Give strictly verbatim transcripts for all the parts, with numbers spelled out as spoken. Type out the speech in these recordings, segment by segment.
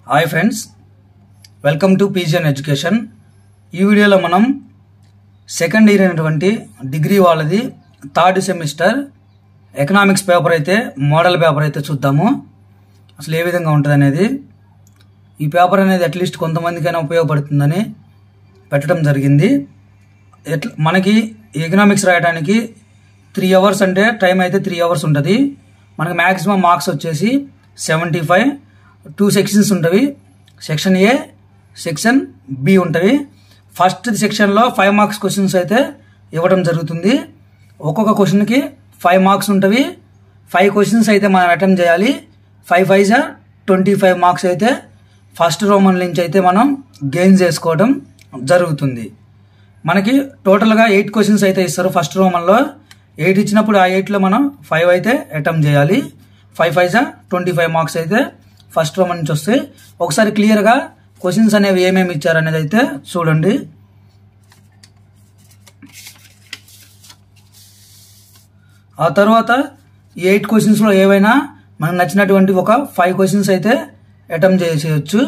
Hi friends, welcome to PGN education. ఈ వీడియోలో మనం సెకండ్ ఇయర్ అయినటువంటి డిగ్రీ వాళ్ళది థర్డ్ సెమిస్టర్ ఎకనామిక్స్ పేపర్ అయితే మోడల్ పేపర్ అయితే చూద్దాము। అసలు ఏ విధంగా ఉంటుంది అనేది, ఈ పేపర్ అనేది అట్లీస్ట్ కొంతమందికైనా ఉపయోగపడుతుందని పెట్టడం జరిగింది। మనకి ఎకనామిక్స్ రాయడానికి త్రీ అవర్స్ అంటే టైం అయితే త్రీ అవర్స్ ఉంటుంది। మనకి మ్యాక్సిమం మార్క్స్ వచ్చేసి సెవెంటీ ఫైవ్ టూ సెక్షన్స్ ఉంటవి। సెక్షన్ ఏ, సెక్షన్ బి ఉంటవి। ఫస్ట్ సెక్షన్లో ఫైవ్ మార్క్స్ క్వశ్చన్స్ అయితే ఇవ్వడం జరుగుతుంది। ఒక్కొక్క క్వశ్చన్కి ఫైవ్ మార్క్స్ ఉంటవి। ఫైవ్ క్వశ్చన్స్ అయితే మనం అటెంప్ట్ చేయాలి। ఫైవ్ ఫైవ్ జా ట్వంటీ ఫైవ్ మార్క్స్ అయితే ఫస్ట్ రోమన్ నుంచి అయితే మనం గెయిన్ చేసుకోవడం జరుగుతుంది। మనకి టోటల్గా ఎయిట్ క్వశ్చన్స్ అయితే ఇస్తారు ఫస్ట్ రోమన్లో। ఎయిట్ ఇచ్చినప్పుడు ఆ ఎయిట్లో మనం ఫైవ్ అయితే అటెంప్ట్ చేయాలి। ఫైవ్ ఫైవ్ జా ట్వంటీ ఫైవ్ మార్క్స్ అయితే ఫస్ట్ రోమన్ నుంచి వస్తాయి। ఒకసారి క్లియర్గా క్వశ్చన్స్ అనేవి ఏమేమి ఇచ్చారనేది అయితే చూడండి। ఆ తర్వాత ఈ ఎయిట్ క్వశ్చన్స్లో ఏవైనా మనకు నచ్చినటువంటి ఒక ఫైవ్ క్వశ్చన్స్ అయితే అటెంప్ట్ చేసేయచ్చు।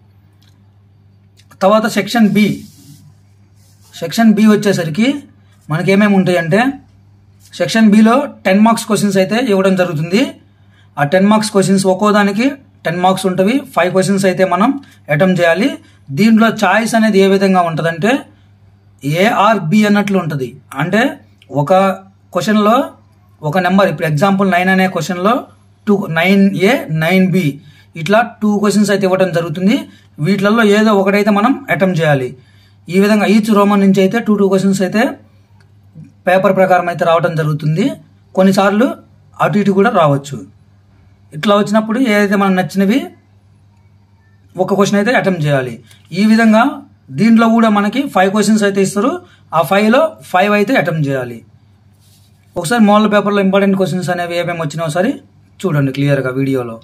తర్వాత సెక్షన్ బి సెక్షన్ బి వచ్చేసరికి మనకి ఏమేమి ఉంటాయంటే, సెక్షన్ బిలో టెన్ మార్క్స్ క్వశ్చన్స్ అయితే ఇవ్వడం జరుగుతుంది। ఆ టెన్ మార్క్స్ క్వశ్చన్స్ ఒక్కో దానికి టెన్ మార్క్స్ ఉంటవి। ఫైవ్ క్వశ్చన్స్ అయితే మనం అటెంప్ట్ చేయాలి। దీంట్లో చాయిస్ అనేది ఏ విధంగా ఉంటుందంటే ఏఆర్ బి అన్నట్లు ఉంటుంది। అంటే ఒక క్వశ్చన్లో ఒక నెంబర్, ఇప్పుడు ఎగ్జాంపుల్ నైన్ అనే క్వశ్చన్లో two nine A nine B ఇట్లా టూ క్వశ్చన్స్ అయితే ఇవ్వడం జరుగుతుంది। వీటిలలో ఏదో ఒకటైతే మనం అటెంప్ట్ చేయాలి। ఈ విధంగా ఈచ్ రోమన్ నుంచి అయితే టూ టూ క్వశ్చన్స్ అయితే పేపర్ ప్రకారం అయితే రావడం జరుగుతుంది। కొన్నిసార్లు అటు ఇటు కూడా రావచ్చు। ఇట్లా వచ్చినప్పుడు ఏదైతే మనకు నచ్చినవి ఒక క్వశ్చన్ అయితే అటెంప్ట్ చేయాలి। ఈ విధంగా దీంట్లో కూడా మనకి ఫైవ్ క్వశ్చన్స్ అయితే ఇస్తారు। ఆ ఫైవ్లో ఫైవ్ అయితే అటెంప్ట్ చేయాలి। ఒకసారి మోడల్ పేపర్లో ఇంపార్టెంట్ క్వశ్చన్స్ అనేవి ఏమేమి వచ్చినా ఒకసారి చూడండి క్లియర్గా వీడియోలో।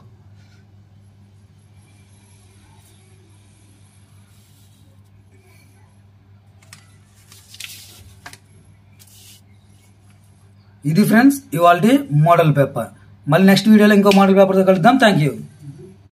ఇది ఫ్రెండ్స్ ఇవాల్టి మోడల్ పేపర్। మళ్ళీ నెక్స్ట్ వీడియోలో ఇంకో మోడల్ పేపర్తో కలుద్దాం। Thank you.